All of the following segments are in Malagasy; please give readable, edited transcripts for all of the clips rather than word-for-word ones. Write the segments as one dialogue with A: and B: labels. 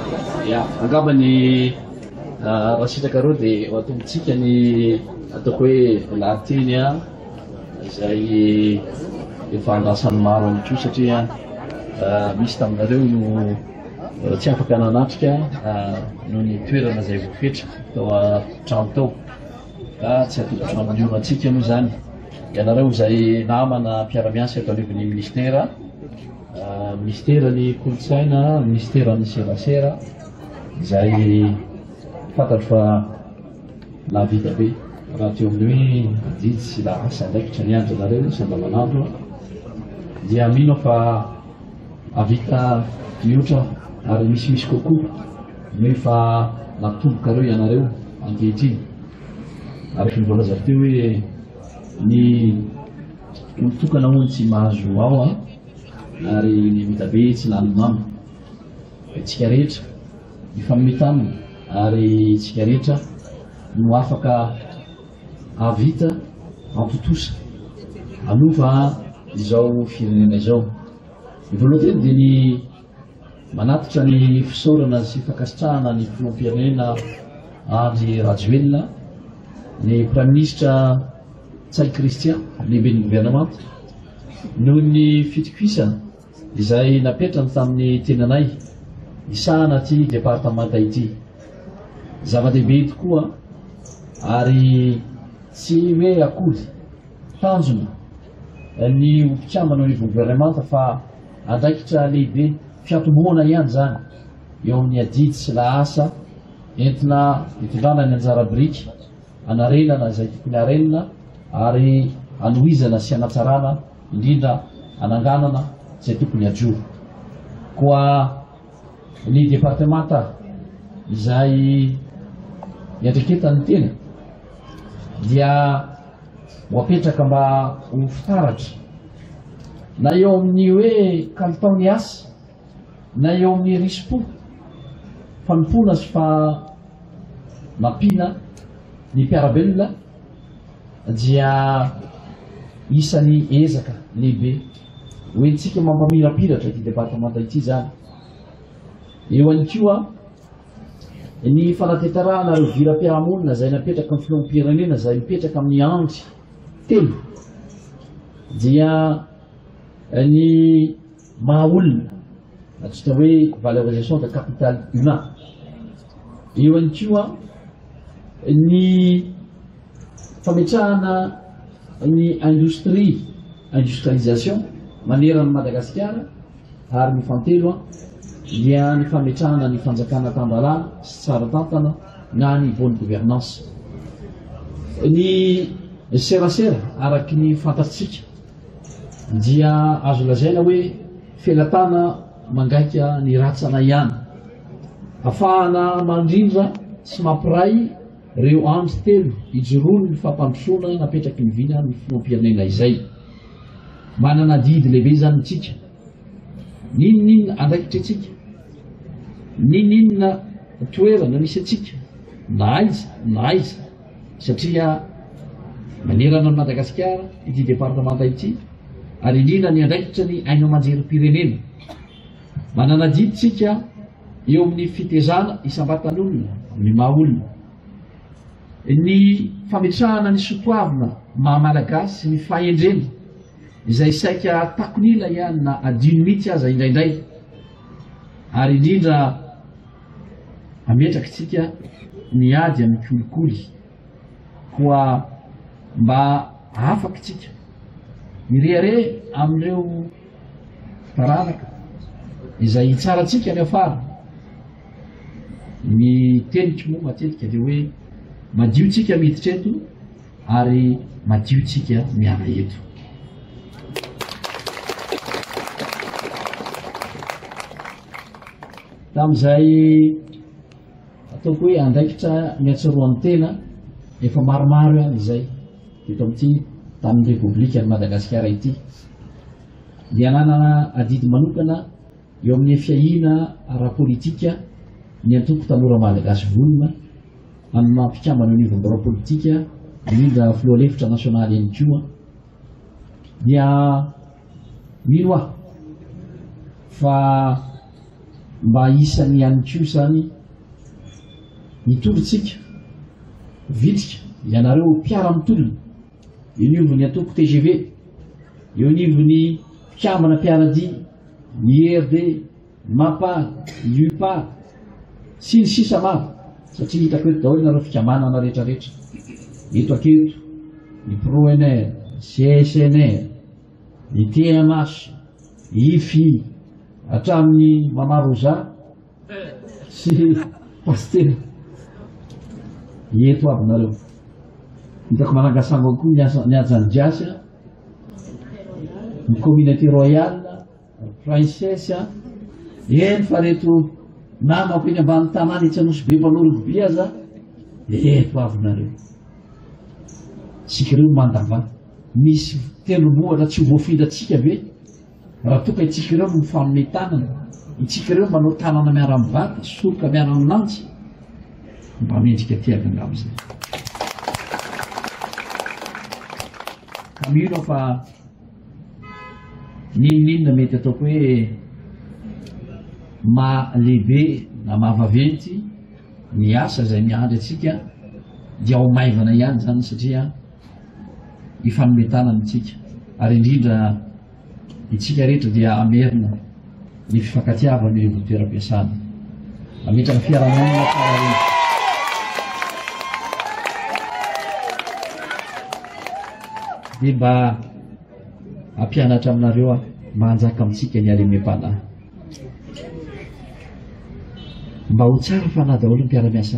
A: Ya, angambany raha sitraka reo dia atombotsika ny ataoko hoe lahateny izay efa andrasan'ny maro any koa satria misy taminareo no tsy afaka nanatrika noho ny toerana izay voafetra tao an-trano tao ka tsy atoko-trano antsika moa zany. Ianareo izay namana mpiara-miasa eto anivon'ny ministera ny kolontsaina, ministera ny serasera izay fantatro fa navita be raha teo amin'ny hoe didy sy lahasa ndraikitra ny andronareo sandavanandro dia mino fa avita miotra ary misimisy kokoa noe fa natomboka reo ianareo ankehitriny ary fa nivoalaza teo hoe ny tokana hono tsy mahazo ao ary ny vita be tsy lanomamo tsika rehetra mifanometamina ary tsika rehetra no afaka avita antotosa anova izao firenena izao. Ny voalohany dia ny manatitra ny fisaorana sy fankasitrahana ny filoham-pirenena Andry Rajoelina, ny praiminisitra Tsay Christian lehiben'ny gouvernement noho ny fitokisana izay napetrany tamin'ny tenanay isahana ty departemanta ity. Zava-dehibe tokoa ary tsy hoe akody tanjona ny mpitsamana ny gouvernement fa andraikitra lehibe fiatomoana ihany zany eo amin'ny adidy sy lahasa entina hitondrana ny anjara biriky anarenana izay tokony arenina ary anohizana sy anatsarana indrindra ananganana izay tokony ajoro. Koa ny departemanta izay iandreketany tena dia hoapetraka mba ho fitaratra na eo amin'ny hoe kalitaony asa na eo amin'ny rispo fanompona sy fa mampina ny mpiarabelona dia isany ezaka lehibe hoentsika mampamirapiratra ity departemanta ity zany. Eo any koa ny fanatetarahana reo viram-piarahamonina izay napetraka amin'ny filoham-pirenena izay mipetraka amin'ny andry telo dia ny maha olona atsotra hoe valorisation de capital humain. Eo any koa ny fametrahana ny industrialisation maneran'ny Madagasikara ary ny fantelo dia ny fametrahana ny fanjakana tambalana sy tsara tantana na ny bonne gouvernance. Ny serasera araky ny fantatsika dia azo lazaina hoe felatana mangaika ny ratsana ihany afahana mandrindra sy mampiray reo andro telo ijorono ny fampandrosoana napetraky ny vina ny filoham-pirenena izay. Manana didy lehibe zany tsika, ninonina andraikitra tsika, ninonina toerana misy atsika na aiza satria manerana ny Madagasikara ity departemanta ity ary indrindra ny andraikitra ny aino amanjerim-pirenena. Manana didy tsika eo amin'ny fitezana isam-batan'olona amin'ny maha olona, ny fametrahana ny sotoavina maha-malagasy sy ny fahendrena izay saika takonila ihany na adino mihitsy aza indraindray ary indrindra ametraka tsika ny ady amin'ny kolikoly koa mba afaka tsika mirehare amin'ireo taranaka izay tsara tsika ny afara. Ny teniko moa matetika dia hoe madio tsika miditra eto ary madio tsika miala eto. Tamin'izay ataoko hoe andraikitra miatsaroan'ny tena efa maromaro ihany izay eto amin'ity tamin'ny repoblika ny Madagasikara ity dia nanana adidy manokana eo amin'ny fiahina ara-politika ny antoko tanora malagasy vonona amin'ny mampikambana anivon'ny ara-politika indrindra filoha-lefitra nasionaly ihany koa dia mino aho fa mba isany ihany ko zany nitolotsika vitrika ianareo mpiara mitolona eo niovony atoko TGV eo nivony mpikambana mpiarady ny RD mapa UPA sy ny sisa maro satria hitako eto daholo nareo fikamanana rehetrarehetra eto aketo ny PRONR CSNR ny TMH IFI hatramin'ny mamaroza sy pastera eto aby nareo hitako manangasango koa ny ajany jiasy ny communauté royale princesse eny fa reto namako eny ambany tanàna etsy anosy be mpanoroko be aza eto avy nareo tsika reo mandava misy telomohatra tsy ho voafindratsika be raha toka itsika ireo mifanome tanana itsika ireo manao tanana miara-mivata soroka miara-minantsy mba mendrika tiavangamo zay kamino fa ninonina mety ataoko hoe mahalehibe na mahavaventy ny asa zay miandry atsika dia ao maivana ihany zany satria ifanometana mitsika ary indrindra itsika rehetra dia amerina ny fifankatiavana eo toeram-piasana ametraka fiarahamonina tsara reny dia mba ampianatra aminareo a manjaka amitsika ny alemem-panahy mba ho tsara fanahy daholo ny mpiara-miasa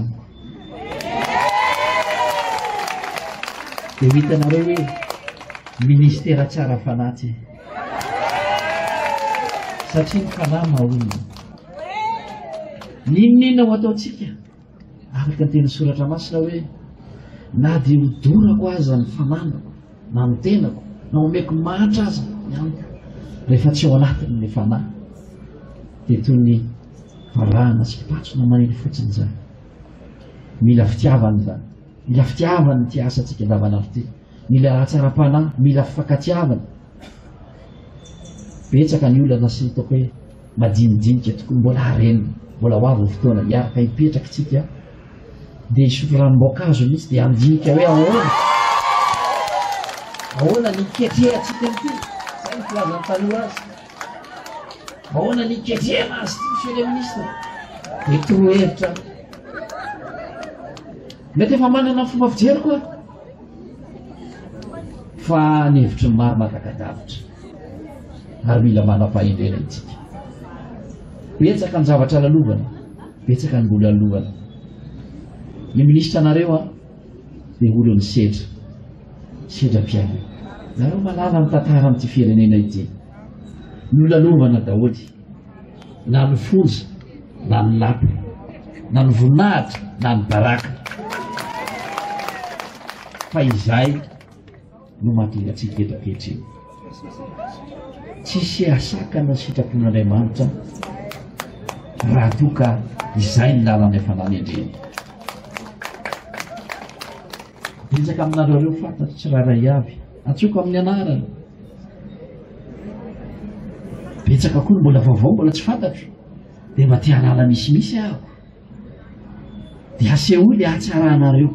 A: dia ho hitanareo hoe ministera tsara fanahy ty satria ny fanahy mahonina ninonina ho ataotsika araka ny teny soratra masina hoe na dia hodorako aza ny fananako na ny tenako na omeko mahatra aza nyamiko rehefa tsy ao anatiny ny fanahy dia toy ny varahana sy patsona manely fotsiny zany mila fitiavany zany mila fitiavany ty asa tsika andavanandro ty mila raha-tsara-panahy mila fifankatiavana betsaka ny olana sy hitako hoe madinidinika tokony mbola harenina mbola ho avy fotoana hiaraka hipetraka tsika dia isotro ranom-boankazo mihitsy dia andinika hoe ahoana niketrehatsika ty zay ny filazany taloha azy ahoana niketrehana azy ty monsieur le ministre dia torohevitra mety efa manana ny fomba fijery koa fa ny hevitry ny maro matakadavitra ary mila manam-pahendrena itsika betsaka ny zavatra lalovana betsaka ny mbola lalovana ny ministra anareo a dia olo ny sedra mpiaina nareo malala ny tantara amin'ity firenena ity nolalovana daholy na ny foza na ny lapa na ny voninahitra na ny baraka fa izay no mahatongatsika eto ankehitriny tsisy asakana sitrapon'Andriamanitra raha toka izay ny lalany hafanany endreny betsaka aminareo reo fantatro tsirairay avy atsoko amin'ny anarany betsaka koa mbola vaovao mbola tsy fantatro dia mba tia hanala misimisy aho dia aseholy ahatsarahanareo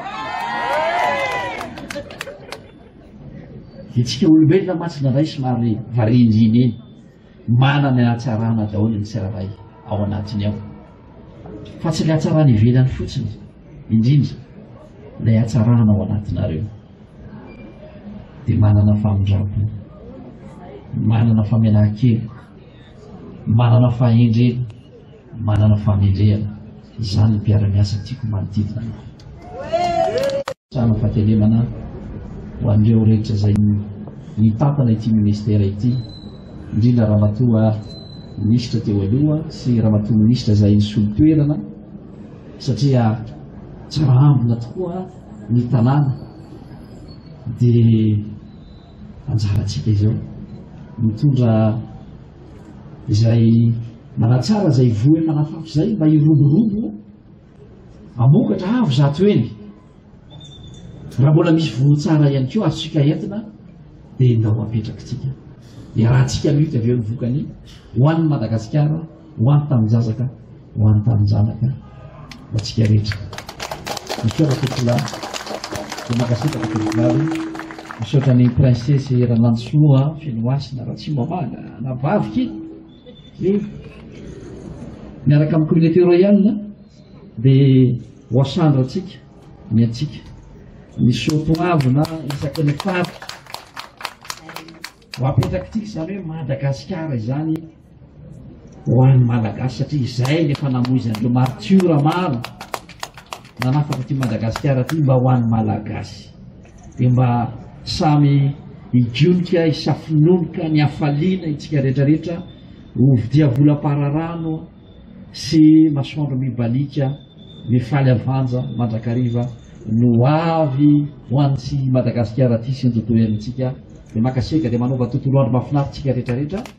A: dia tsika olombelona matsina ray somary varindriny eny manana ny ahatsarana daholo ny tsirairay ao anatiny ao fa tsy ilay ahatsarana ivelany fotsiny indrindra ilay ahatsarana ao anatinareo dia manana famondrapo manana famelan-kelo manana fahendrena manana famendrehana izany ny mpiara-miasa tiako manodidina trano fatelemana ho an'ireo rehetra zay nitampana ity ministera ity indrindra ramatoa ministra teo aloha sy ramatoa ministra zay nisolo-toerana satria tsara ambona tokoa ny tanàna dia anjaratsika izao mitondra izay manatsara zay voe manafafo zay mba hiroborobo amokatra avo zato eny raha mbola misy votsara ihany koa azotsika entina dia ndao apetraka tsika dia raha tsika mihitsy avy eo ny vokany ho an'ny Madagasikara ho any tamin'ny zazaka ho any tamin'ny zanaka matsika rehetra misoratotla de makasitaka tribinaly misaotra ny princesse ranansoa finoasina raha tsy mamana navaviky miaraka amin'ny communauté royale de hoasandra atsika miatsika ny sotoavina isaky ny faty ho apetrakytsika zany hoe Madagasikara izany ho an'ny malagasy satria izay lefa namoizy andreo martiora maro nanafaka ty Madagasikara ty mba ho an'ny malagasy de mba samy higionika hisafinonika ny hafaliana itsika rehetrarehetra hovidia volam-pararano sy masoandro mibalika mifaly avanja mandrakariva no avy ho an'tsy Madagasikara ty sy ny tontolo iainantsika de makasiaka de manova tontolo andro mahafinaritsika rehetrarehetra